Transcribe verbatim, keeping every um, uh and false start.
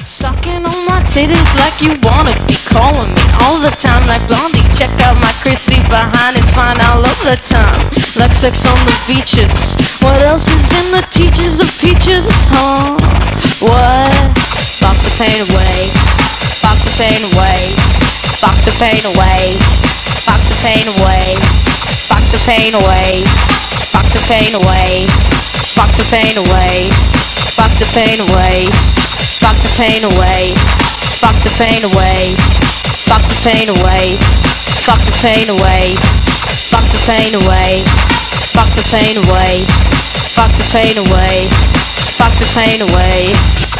Sucking on my titties like you wanna be calling me all the time like Blondie. Check out my Chrissy behind, it's fine all of the time. Like sex on the beaches. What else is in the teachers of peaches, huh? What? Fuck the pain away. Fuck the pain away. Fuck the pain away. Fuck the pain away. Fuck the pain away. Fuck the pain away. Fuck the pain away. Fuck the pain away. Fuck the pain away. Fuck the pain away. Fuck the pain away. Fuck the pain away. Fuck the pain away. Fuck the pain away. Fuck the pain away. Fuck the pain away.